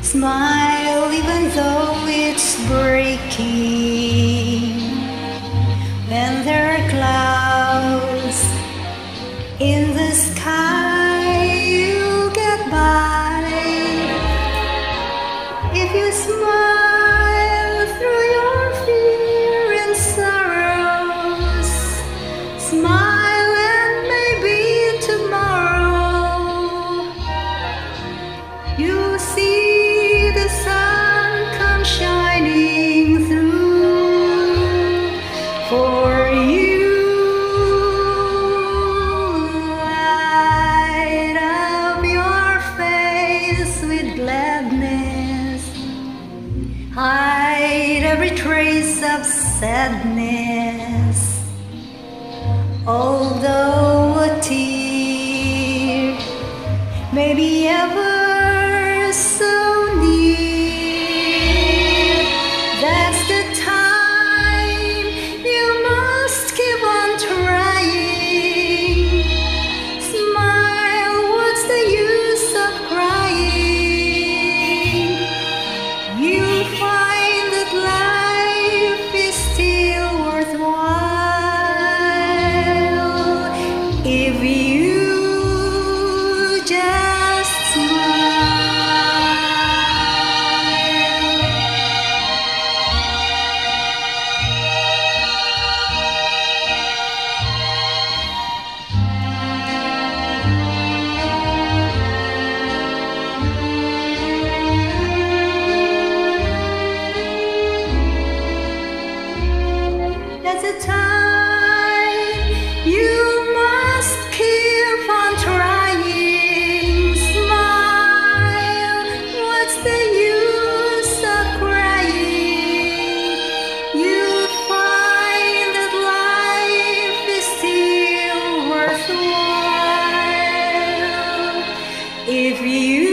Smile even though it's breaking. When there are clouds in the sky, you'll get by. If you smile through your fear and sorrows, smile and maybe tomorrow you'll see the sun come shining through for you. Light up your face with gladness, hide every trace of sadness. Although a tear may be ever so near, that's the time you must keep on trying. Smile, what's the use of crying? You'll find that life is still worthwhile if you just smile. That's the time you must keep on trying. Smile, what's the use of crying? You'll find that life is still worthwhile if you